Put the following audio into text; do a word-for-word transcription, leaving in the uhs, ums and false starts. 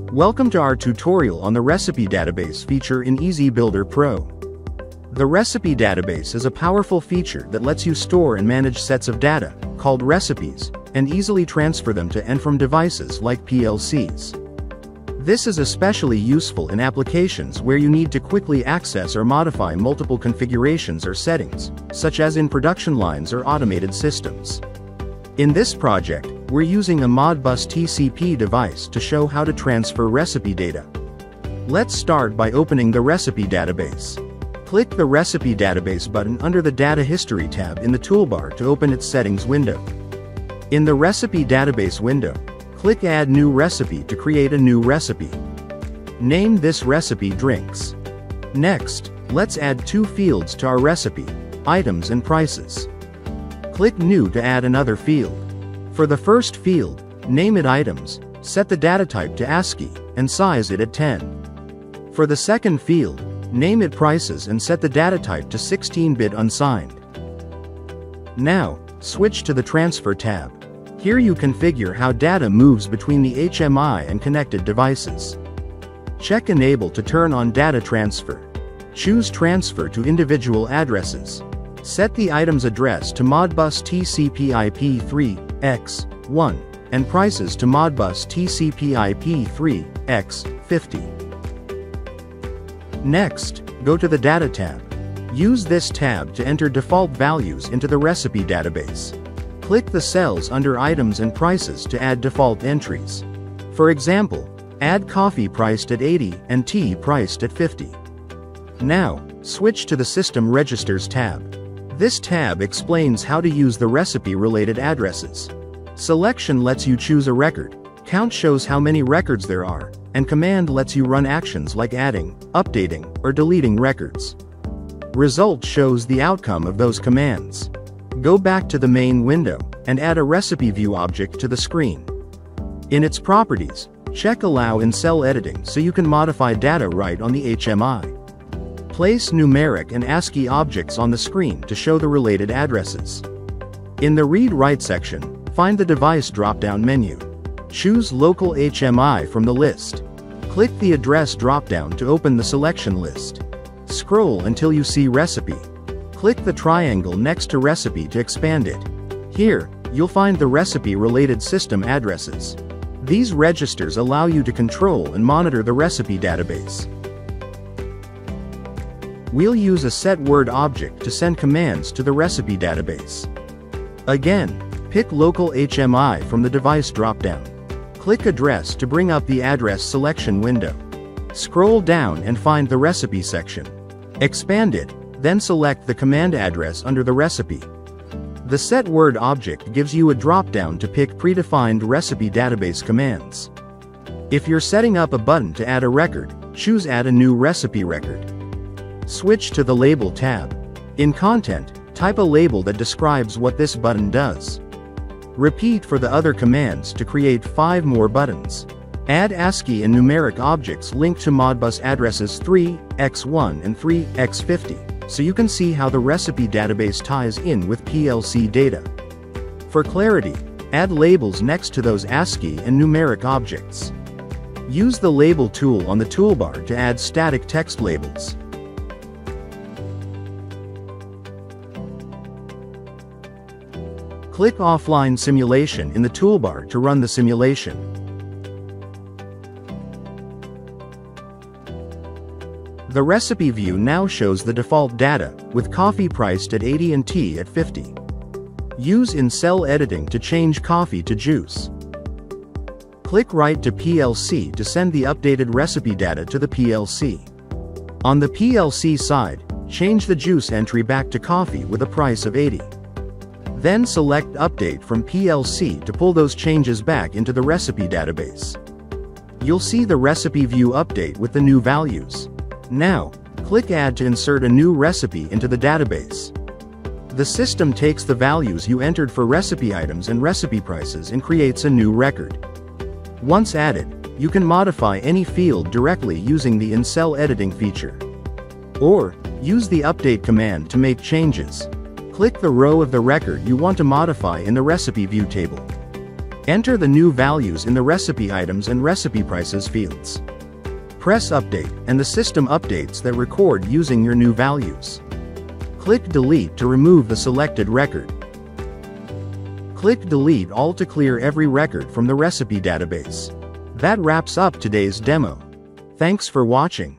Welcome to our tutorial on the Recipe Database feature in EasyBuilder Pro. The Recipe Database is a powerful feature that lets you store and manage sets of data, called recipes, and easily transfer them to and from devices like P L Cs. This is especially useful in applications where you need to quickly access or modify multiple configurations or settings, such as in production lines or automated systems. In this project, we're using a Modbus T C P device to show how to transfer recipe data. Let's start by opening the Recipe Database. Click the Recipe Database button under the Data History tab in the toolbar to open its settings window. In the Recipe Database window, click Add New Recipe to create a new recipe. Name this recipe Drinks. Next, let's add two fields to our recipe, Items and Prices. Click New to add another field. For the first field, name it Items, set the data type to ASCII, and size it at ten. For the second field, name it Prices and set the data type to sixteen bit unsigned. Now, switch to the Transfer tab. Here you configure how data moves between the H M I and connected devices. Check Enable to turn on data transfer. Choose Transfer to individual addresses. Set the item's address to Modbus T C P I P three by one, and prices to Modbus T C P I P three by fifty. Next, go to the Data tab. Use this tab to enter default values into the Recipe Database. Click the cells under Items and Prices to add default entries. For example, add coffee priced at eighty and tea priced at fifty. Now, switch to the System Registers tab. This tab explains how to use the recipe-related addresses. Selection lets you choose a record, Count shows how many records there are, and Command lets you run actions like adding, updating, or deleting records. Result shows the outcome of those commands. Go back to the main window, and add a recipe view object to the screen. In its properties, check Allow in cell editing so you can modify data right on the H M I. Place numeric and ASCII objects on the screen to show the related addresses. In the Read-Write section, find the Device drop-down menu. Choose Local H M I from the list. Click the Address drop-down to open the selection list. Scroll until you see Recipe. Click the triangle next to Recipe to expand it. Here, you'll find the recipe-related system addresses. These registers allow you to control and monitor the recipe database. We'll use a setWord object to send commands to the recipe database. Again, pick Local H M I from the Device dropdown. Click Address to bring up the Address selection window. Scroll down and find the Recipe section. Expand it, then select the command address under the recipe. The setWord object gives you a drop-down to pick predefined recipe database commands. If you're setting up a button to add a record, choose Add a new recipe record. Switch to the Label tab. In Content, type a label that describes what this button does. Repeat for the other commands to create five more buttons. Add ASCII and numeric objects linked to Modbus addresses three by one and three by fifty, so you can see how the recipe database ties in with P L C data. For clarity, add labels next to those ASCII and numeric objects. Use the Label tool on the toolbar to add static text labels. Click Offline Simulation in the toolbar to run the simulation. The recipe view now shows the default data, with coffee priced at eighty and tea at fifty. Use in cell editing to change coffee to juice. Click Write to P L C to send the updated recipe data to the P L C. On the P L C side, change the juice entry back to coffee with a price of eighty. Then select Update from P L C to pull those changes back into the recipe database. You'll see the recipe view update with the new values. Now, click Add to insert a new recipe into the database. The system takes the values you entered for recipe items and recipe prices and creates a new record. Once added, you can modify any field directly using the in-cell editing feature. Or, use the Update command to make changes. Click the row of the record you want to modify in the recipe view table. Enter the new values in the recipe items and recipe prices fields. Press Update, and the system updates that record using your new values. Click Delete to remove the selected record. Click Delete All to clear every record from the recipe database. That wraps up today's demo. Thanks for watching.